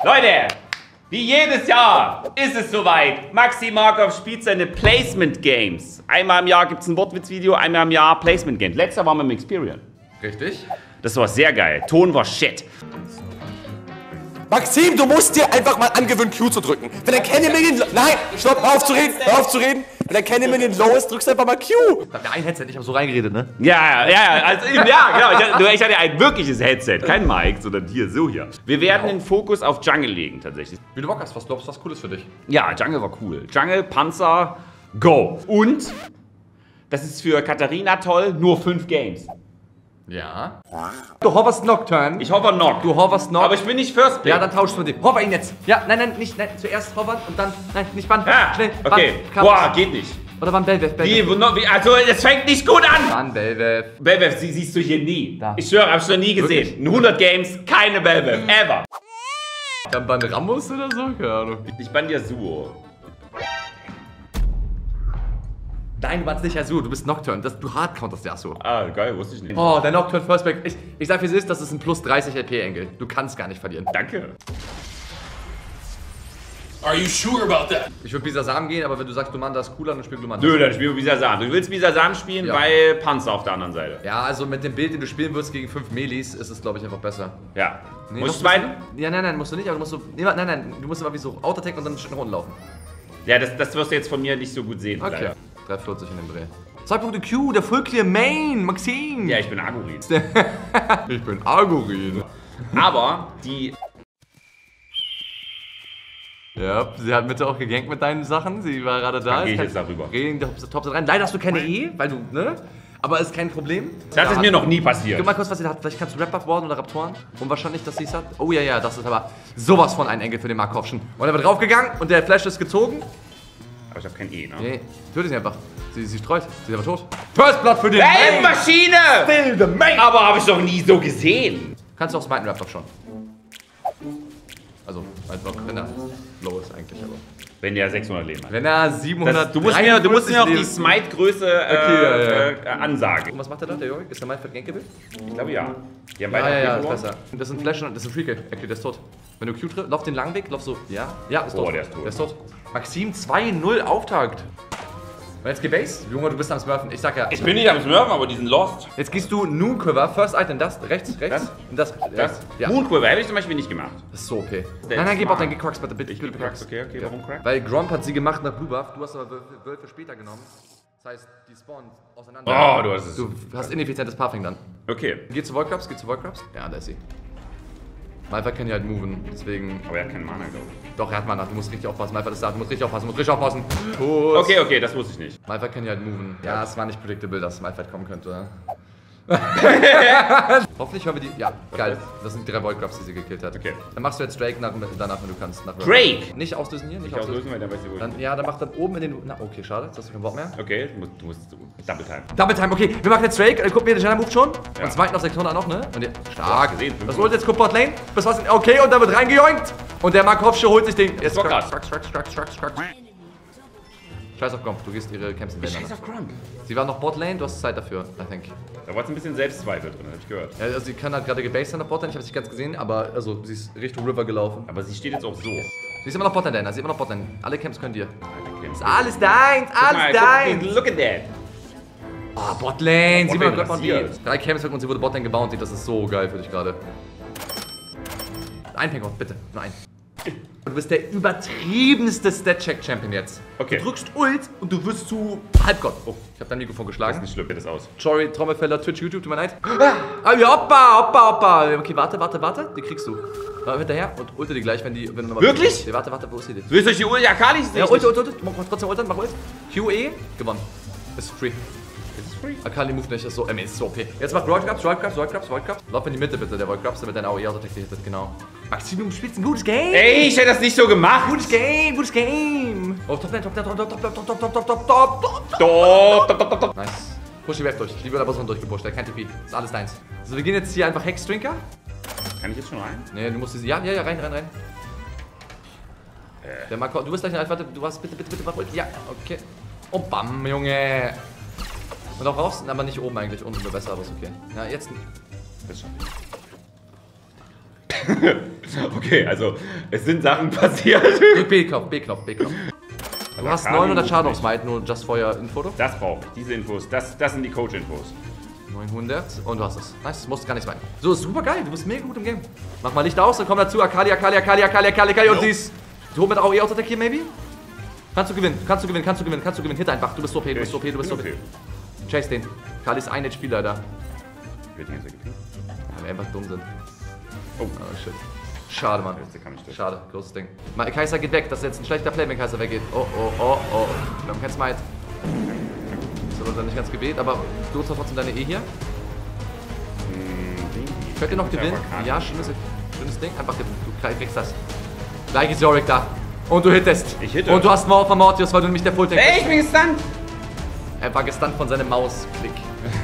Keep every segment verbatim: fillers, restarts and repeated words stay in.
Leute, wie jedes Jahr ist es soweit. Maxim Markov spielt seine Placement Games. Einmal im Jahr gibt es ein Wortwitzvideo, einmal im Jahr Placement Games. Letztes Jahr waren wir im Experian. Richtig. Das war sehr geil. Ton war shit. Maxim, du musst dir einfach mal angewöhnen, Q zu drücken. Wenn der Kenny Minion... Nein, stopp, hör auf zu reden, hör auf zu reden. Wenn der Kenny Minion low ist, drückst du einfach mal Q. Da hab ja ein Headset, ich hab so reingeredet, ne? Ja, ja, ja, also, ja, genau. Ich hatte, ich hatte ein wirkliches Headset, kein Mic, sondern hier, so hier. Wir werden den Fokus auf Jungle legen, tatsächlich. Wie du Bock hast, was glaubst du, was cool ist für dich? Ja, Jungle war cool. Jungle, Panzer, go. Und, das ist für Katharina toll, nur fünf Games. Ja. Du hoverst Nocturne. Ich hover Knock. Du hoverst Knock. Aber ich bin nicht First Pick. Ja, dann tauschst du mit dem. Hover ihn jetzt. Ja, nein, nein, nicht, nein, zuerst hovern und dann, nein, nicht Bann. Ja, Schnell, Bann. okay. Kann- Boah, geht nicht. Oder Bann Belvev. Wie, wo noch- wie, also, es fängt nicht gut an. Bann Belvev. Belvev, sie siehst du hier nie. Da. Ich schwöre, hab's noch nie gesehen. Wirklich? In hundert Games, keine Belvev, ever. Dann Bann Ramos oder so? Keine Ahnung. Ich ban dir Suo. Nein, du bannst nicht Yasuo, du bist Nocturne. Das, du hardcounterst Yasuo. Ah, geil, wusste ich nicht. Oh, der Nocturne First Back. Ich, ich sag wie es ist, das ist ein plus dreißig L P-Engel. Du kannst gar nicht verlieren. Danke. Are you sure about that? Ich würde Bisasam gehen, aber wenn du sagst, Glumanda ist cooler, dann spiel Glumanda. Nö, dann spielen wir Bisasam. Du willst Bisasam spielen, Ja. weil Panzer auf der anderen Seite. Ja, also mit dem Bild, den du spielen würdest gegen fünf Melis, ist es, glaube ich, einfach besser. Ja. Nee, Muss doch, ich zweiten? musst du- Ja, nein, nein, musst du nicht, aber du musst so. Nee, nein, nein, du musst immer wie so Auto-Attack und dann nach unten laufen. Ja, das, das wirst du jetzt von mir nicht so gut sehen. Okay. leider. drei vierzig in dem Dreh. zwei Punkte Q, der Full Clear Main, Maxim! Ja, ich bin Agurin. Ich bin Argurin. Aber die. Ja, sie hat Mitte auch gegankt mit deinen Sachen, sie war gerade da. Dann geh ich Ist jetzt darüber. Reden der Top rein. Leider hast du keine E, weil du, ne? Aber ist kein Problem. Das ist mir noch nie passiert. Guck mal kurz, was sie da hat. Vielleicht kannst du Rap-Buff worden oder Raptoren. Unwahrscheinlich, dass sie es hat. Oh ja, ja, das ist aber sowas von ein Engel für den Markovschen. Und er wird draufgegangen und der Flash ist gezogen. Aber ich hab kein E, ne? Nee, töte sie einfach. Sie, sie streut. Sie ist aber tot. First Blood für den Ey, Main. Maschine! Still the Main. Aber habe ich doch nie so gesehen. Kannst du auch smiten Rap-Buff schon. Also, halt noch, wenn er low ist eigentlich, aber. Wenn der sechshundert Leben hat. Wenn er siebenhundert. Das, du, musst mir, du musst mir auch die Smite-Größe äh, Okay, ja, ja. äh, ansagen. Und was macht er da, der Jorik? Ist der mal für Gankable? Ich glaube ja. Die haben Ja, beide ja, ja, ist verloren. besser. Das ist ein Flash und das ist ein Free Kill. Okay, der ist tot. Wenn du Q triffst, lauf den langen Weg, lauf so. Ja, ja, ist tot. Oh, der ist tot. Der ist tot. Maxim zwei null Auftakt. Und jetzt geh Base. Junge, du bist am Smurfen. Ich sag ja. Ich bin nicht am Smurfen, aber die sind lost. Jetzt gehst du Noon Quiver, First Item, das, rechts, rechts. Das? Und das, Das? Ja. Moonquiver hätte ich zum Beispiel nicht gemacht. Das ist so O P. Der Nein, nein, ist geh Bot, dann smart. geh Crux, bitte, bitte. Ich bitte gebe Crux, okay, okay, Ja. warum Crux? Weil Gromp hat sie gemacht nach Blue Buff, du hast aber Wölfe später genommen. Das heißt, die spawnen auseinander. Oh, du hast es. Du hast ineffizientes Pathing dann. Okay. Geh zu Voidcrabs, geh zu Voidcrabs. Ja, da ist sie. Malphite kann ja halt moven, deswegen. Aber er hat keinen Mana, glaube ich. Doch, er hat Mana, du musst richtig aufpassen. Malphite ist da, du musst richtig aufpassen, du musst richtig aufpassen. Puss. Okay, okay, das wusste ich nicht. Malphite kann ja halt moven. Ja, es war nicht predictable, dass Malphite kommen könnte. Hoffentlich hören wir die. Ja, geil. Das sind die drei Voidcrabs, die sie gekillt hat. Okay. Dann machst du jetzt Drake nach, danach, wenn du kannst. Nach Drake? Nicht auslösen hier, nicht, Ich auslösen, weil dann weiß ich, wo ich Dann, ja, dann mach dann oben in den. Na, okay, schade, jetzt hast du kein Wort mehr. Okay, du musst, du musst Double Time. Double Time, okay, wir machen jetzt Drake. Guck mir den Channel Move schon. Ja. Und zweiten auf sechshundert noch, ne? Und der, stark. gesehen, Das holt jetzt Bot Lane. Bis was? Okay, und da wird reingejoinkt. Und der Markovsche holt sich den. Jetzt war krass. Struck, struck, struck, struck, struck. Scheiß auf Gromp, du gehst ihre Camps in Scheiß auf Grump. Sie war noch Bot Lane, du hast Zeit dafür, I think. Da war jetzt ein bisschen Selbstzweifel drin, hab ich gehört. Ja, also sie kann halt gerade gebased an der Bot Lane, ich habe es nicht ganz gesehen, aber also sie ist Richtung River gelaufen. Aber sie steht jetzt auch so. Sie ist immer noch Bot Lane, sie ist immer noch Bot Lane. Alle Camps können dir. Okay. Ist alles deins, Guck mal, alles guck, deins. Look at that. Oh, Bot Lane, sieh mal, Bot Lane Gott von dir. rasiert. Drei Camps weg und sie wurde Bot Lane gebounty, das ist so geil für dich gerade. Ein Ping, bitte, nur ein. Du bist der übertriebenste Stat-Check-Champion jetzt. Okay. Du drückst Ult und du wirst zu Halbgott. Oh, ich hab dein Mikrofon Das ist geschlagen. nicht schlimm, geht das aus. Sorry, Trommelfeller, Twitch, YouTube, tut mir leid. Ah, ja, hoppa, hoppa, hoppa. Okay, warte, warte, warte. Die kriegst du. War hinterher und ulte die gleich, wenn die. Wenn du nochmal Wirklich? Nee, warte, warte, wo ist die denn? Willst du euch die Ul... Ja, Kali ist Ja, ulte, ulte, ulte. Mach trotzdem ultern, mach Ult. Q E, gewonnen. Ist free. Ist free. Akali move nicht, ist so, ähm, ist so O P. Jetzt mach Void Grabs, Void Grabs, Void Grabs, Void Grabs. Lauf in die Mitte bitte, der Void Grabs, damit dein A O E Autotech hittet, genau. Maxim, du spielst ein gutes Game. Ey, ich hätte das nicht so gemacht. Gutes Game, gutes Game. Oh, top, top, top, top, top, top, top, top, top, top, top, top, top. Stop, stop, stop, stop. Nice. Push die Wave durch. Die wird aber so durchgepusht, der kein T P. Ist alles deins. Also wir gehen jetzt hier einfach Hex-Drinker. Kann ich jetzt schon rein? Nee, du musst diese. Ja, ja, ja, rein, rein, rein. Äh. Der Marco, du bist gleich in warte, du hast bitte, bitte, bitte, mach Ult. Ja, okay. Und bam, Junge. Und auch raus, aber nicht oben eigentlich. Unten wäre besser, aber ist okay. Ja, jetzt. Bitte schon. Okay, also es sind Sachen passiert. Drück B-Knopf, B-Knopf, B-Knopf. Du hast neunhundert Schaden auf Smite, nur just for your Info. Das brauche ich, diese Infos. Das, das sind die Coach-Infos. neunhundert und du hast es. Nice, das musst gar nichts rein. So, ist super geil, du bist mega gut im Game. Mach mal Licht aus und komm dazu. Akali, Akali, Akali, Akali, Akali, Akali und dies. Du mit A O E-Auto-Attack hier, maybe? Kannst du gewinnen, kannst du gewinnen, kannst du gewinnen, kannst du gewinnen. Hit einfach, du bist O P, du bist O P, du bist O P. Chase den. Kali ist ein H P leider. Ich werde nicht gepinkt. Weil wir einfach dumm sind. Oh, Oh shit. Schade, Mann. Jetzt kann ich durch. Schade, großes Ding. Ma- Kaiser geht weg, das ist jetzt ein schlechter Play, wenn Kaiser weggeht. Oh, oh, oh, oh. Wir haben kein Smite. Das ist aber nicht ganz gebet, aber du hast trotzdem deine E hier. Könnt ihr noch gewinnen? Ja, schönes, schönes Ding. Einfach gewinnen. Du kriegst das. Gleich ist Yorick da. Und du hittest. Ich hitte. Und du hast Mauer von Mortius, weil du nämlich der Full-Tank Ey, ich bin gestunt! Er war gestunt von seinem Mausklick.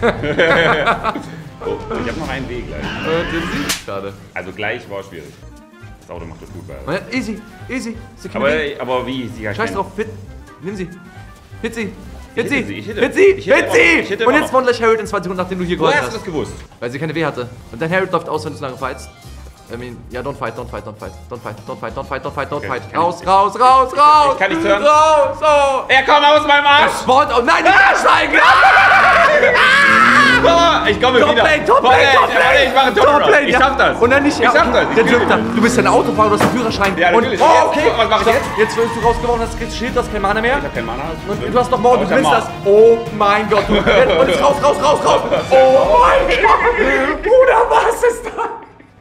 Oh, ich habe noch einen Weg gleich. Und den Sieg. Schade. Also gleich war schwierig. Das Auto macht das gut bei. Und easy, easy. Sie Aber, aber wie? Sie Scheiß drauf, hit. Nimm sie. Hit sie. Hit hitte sie. sie, ich hitte. Hit sie. Ich hitte Hit immer noch. Ich sie. hitte Und immer jetzt noch. von gleich Herald in zwei Sekunden, nachdem du hier Woher geholt hast du hast. das gewusst? Weil sie keine W hatte. Und dein Herald läuft aus, wenn du so lange fightst. I mean, ja, don't fight, don't fight, don't fight, don't fight, don't fight, don't fight, don't fight, don't Okay, fight. ich kann Raus, nicht- raus, raus, raus! Ich kann nicht hören. Raus, oh! Er kommt aus meinem Arsch! Sport, oh nein, nicht einsteigen! Oh, ich komme wieder. Top-Lane, Top-Lane, Warte, Top-Lane! warte, ich mache Top-Lane. Top-Lane, Ich ja. schaff das. Und dann nicht, Ich ja, schaff okay. das. Der Ich Drifter. Du bist ja ein Autofahrer, du hast einen Führerschein. Ja, und, natürlich. oh, Jetzt, okay. was mach ich Stopp. jetzt? Jetzt wirst du rausgeworfen, hast kriegst Schild, du hast kein Mana mehr. Ich hab keinen Mana. Und du hast noch Mord, du Aber ich gewinnst hab das. Oh mein Gott. Du, und jetzt raus, raus, raus, raus. Oh mein Gott. Bruder, was ist das?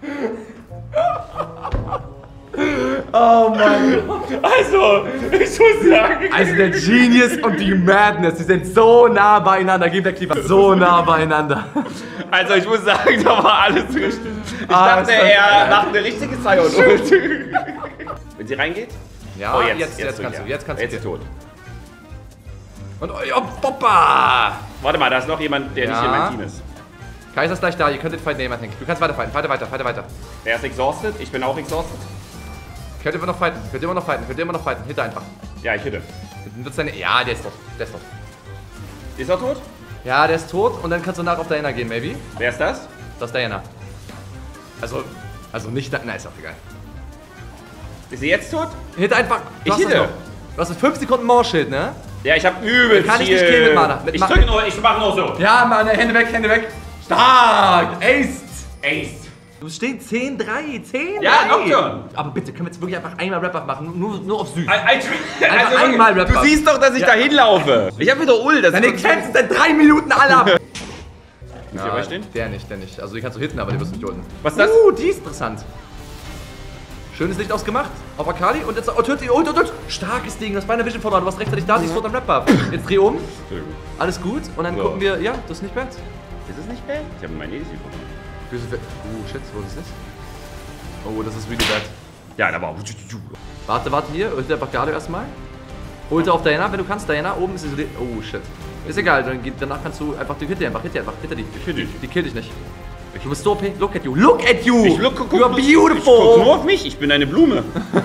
Oh mein Gott. Also, ich muss sagen. Also der Genius und die Madness, die sind so nah beieinander. Gib der Cleaver so nah beieinander. Also, ich muss sagen, da war alles richtig. Ich Ah, dachte, ist das- er macht eine richtige Zion. Wenn sie reingeht? Ja, Oh, jetzt, jetzt, jetzt, jetzt, kannst ja. du, jetzt kannst Jetzt du. ist tot. Und oh, ja, Poppa! Warte mal, da ist noch jemand, der Ja. nicht in meinem Team ist. Kaiser ist gleich da, ihr könnt den Fight nehmen, I think. Du kannst weiter fighten, weiter, weiter, weiter, weiter. Der ist exhausted, ich bin auch exhausted. Könnt immer noch fighten, könnt immer noch fighten, könnt immer noch fighten. Hitte einfach. Ja, ich hitte. Dann wird's deine. Ja, der ist tot. Der ist tot. Ist er tot? Ja, der ist tot und dann kannst du nach auf Diana gehen, maybe. Wer ist das? Das ist Diana. Also, also nicht da. Na, ist auch egal. Ist sie jetzt tot? Hitte einfach. Du Ich hast das hitte. noch. Du hast fünf Sekunden Mauerschild, ne? Ja, ich hab übel Kann ich viel. nicht killen mit Mana. Mit ich Ma- drücke nur, ich mach nur so. Ja, Mann, Hände weg, Hände weg. Stark! Aced! Ace. Du stehst zehn drei, zehn drei. Ja, Nocturne. Aber bitte, können wir jetzt wirklich einfach einmal Wrap-Up machen? Nur, nur auf süß. Also, einmal du Wrap-Up. siehst doch, dass ich Ja. da hinlaufe. Ich hab wieder Ult. Das Deine ist Camps sind seit drei Minuten alle ab. Muss hier bei stehen? Der nicht, der nicht. Also die kannst du hitten, aber die wirst du nicht ulten. Was ist das? Uh, die ist interessant. Schönes Licht ausgemacht. Auf Akali und jetzt. Oh, tötet die Ult, Ult, Ult. Starkes Ding. Du hast meine Vision verloren. Du warst rechtzeitig da. Die ist tot am Wrap-Up. Jetzt dreh um. Entschuldigung. Alles gut. Und dann So. gucken wir. Ja, das ist nicht bad. Ist es nicht bad? Ich habe mein Edis bekommen. Böse Fe- Oh, shit, wo ist das? Oh, das ist really bad. Ja, da war. Warte, warte hier. Ulte einfach gerade erstmal. Ulte auf Diana, wenn du kannst. Diana, oben ist isoliert. Oh, shit. Ist egal. Dann geht, danach kannst du einfach. Hit die einfach. Hit die einfach. Hit die. hit dich. Die killt dich nicht. Du bist so O P. Look at you. Look at you. Ich look, guck, you are guck, Ich guck beautiful. nur auf mich. Ich bin eine Blume.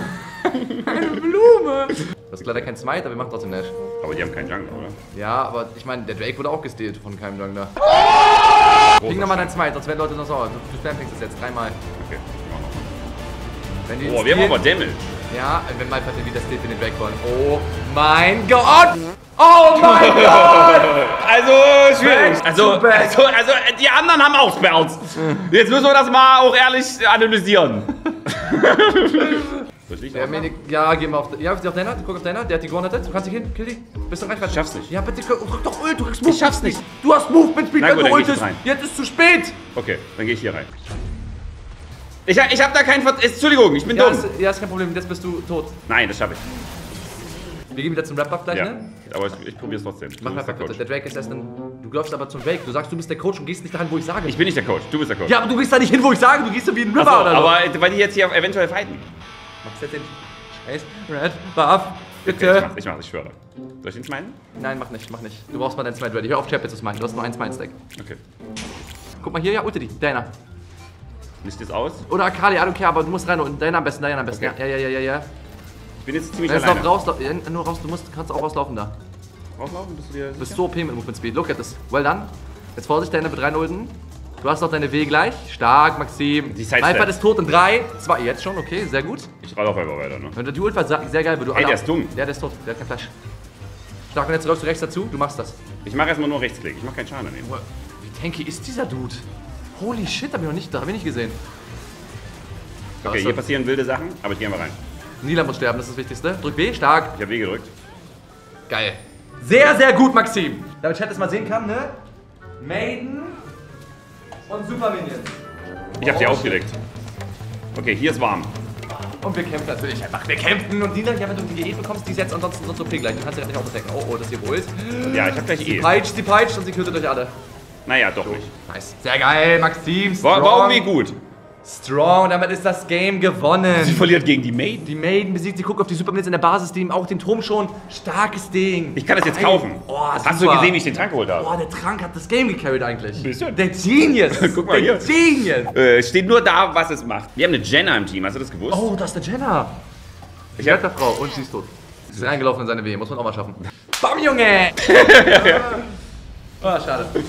Blume. Du hast leider keinen Smite, aber wir machen trotzdem Nash. Aber die haben keinen Jungler, oder? Ja, aber ich meine, der Drake wurde auch gestealt von keinem Jungler. Ping nochmal dein Smite, sonst werden Leute noch sauer. Du, du spampingst das jetzt dreimal. Okay. Wenn die Oh, wir haben stealen- aber Damage. Ja, wenn mal den wieder stealt, den Drake wollen. Oh mein Gott! Oh mein Gott! Also, schwierig. Back Also, to back. also, also, die anderen haben auch Spells. Jetzt müssen wir das mal auch ehrlich analysieren. Das liegt Ja, auch noch. Menik, ja, geh mal auf, ja, auf Diana, guck auf Diana, der hat die gewonnen. Du kannst dich hin, kill die. Bist du rein, Ich schaff's nicht. Ja, bitte, drück doch Ult, du kriegst Movement. Ich schaff's nicht. Du hast Movement Speed, Na wenn gut, du dann geh ich ultest. rein. Jetzt ist zu spät. Okay, dann gehe ich hier rein. Ich, ich hab da keinen Ver... Entschuldigung, ich bin Ja dumm. ist, ja, ist kein Problem, jetzt bist du tot. Nein, das schaffe ich. Wir gehen wieder zum Wrap-Up gleich, Ja, ne? aber ich, ich probiere es trotzdem. Du Mach bist der Wrap-Up bitte. Coach. Der Drake ist erst ein. Du läufst aber zum Drake. Du sagst, du bist der Coach und gehst nicht dahin, wo ich sage. Ich bin nicht der Coach, du bist der Coach. ja, aber du gehst da nicht hin, wo ich sage. Du gehst da wie ein River Achso, oder so. aber weil die jetzt hier eventuell fighten. Machst jetzt den Scheiß Red Buff. Okay, Bitte. ich mach's, ich mach's, ich schwöre. Soll ich ihn meinen? Nein, mach nicht, mach nicht. Du brauchst mal dein Smite ready. Hör auf, Champions zu meinen. Du hast nur ein Smite-Stack. Okay. Guck mal hier, ja, ulte die. Diana. Licht ist aus. Oder Akali, I don't care, aber du musst rein und Diana am besten, Diana am besten. Okay. Ja, ja, ja, ja, ja. Ich bin jetzt ziemlich Jetzt alleine. lauf raus, lauf, nur raus, du musst, kannst auch rauslaufen da. Rauslaufen, bist du dir Du bist so O P mit Movement Speed. Look at this. Well done. Jetzt Vorsicht, Diana wird rein ulten. Du hast noch deine W gleich. Stark, Maxim. Die Sidestep. Malphite ist tot in drei, zwei, jetzt schon, okay, sehr gut. Ich roll auf einfach weiter, ne? Wenn du die Ult war, sehr geil, weil du Ey, alle- der ist dumm. Ja, der ist tot, der hat kein Flash. Stark, und jetzt läufst du rechts dazu, du machst das. Ich mache erstmal nur Rechtsklick. Ich mach keinen Schaden daneben. Wie tanky ist dieser Dude? Holy shit, hab ich noch nicht, da hab ich nicht gesehen. Okay, hier passieren wilde Sachen, aber ich gehe mal rein. Nila muss sterben, das ist das Wichtigste. Drück B, stark. Ich habe W gedrückt. Geil. Sehr, sehr gut, Maxim. Damit Chat das mal sehen kann, ne? Maiden und Super Minions. Ich habe sie aufgedeckt. Okay, hier ist warm. Und wir kämpfen natürlich einfach. Wir kämpfen und Nila, ja, wenn du die E bekommst, die setzt ansonsten sonst so P gleich. Du kannst ja nicht aufdecken. Oh, oh, das hier wohl ist. Ja, ich habe gleich Sie E. peitscht, sie peitscht und sie tötet euch alle. Naja, doch nicht. Nice. Sehr geil, Maxim. Strong. War, war irgendwie gut. Strong, damit ist das Game gewonnen. Sie verliert gegen die Maiden. Die Maiden besiegt, sie guckt auf die Super Minions in der Basis, die auch den Turm schon. Starkes Ding. Ich kann das jetzt Geil. kaufen. Oh, Hast du super. gesehen, wie ich den Trank geholt habe? Boah, der Trank hat das Game gecarried eigentlich. Bisschen. Der Genius. Guck mal der hier. Genius. Äh, steht nur da, was es macht. Wir haben eine Jenna im Team, hast du das gewusst? Oh, das ist der Jenna. Ich hab- hab der Frau und sie ist tot. Sie ist reingelaufen in seine Wehe, muss man auch mal schaffen. Bam, Junge! Ah, schade.